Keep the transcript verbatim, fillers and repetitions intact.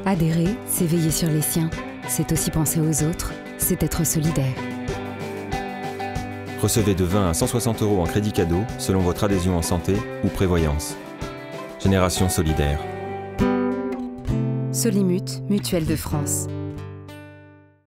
Adhérer, c'est veiller sur les siens. C'est aussi penser aux autres. C'est être solidaire. Recevez de vingt à cent soixante euros en crédit cadeau selon votre adhésion en santé ou prévoyance. Génération solidaire. Solimut, Mutuelle de France.